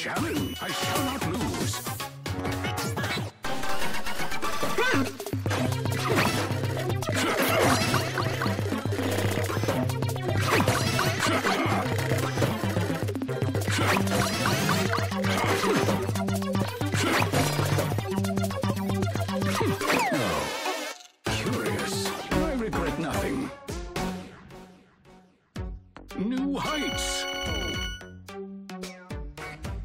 Challenge! I shall not lose. Curious. I regret nothing. New heights.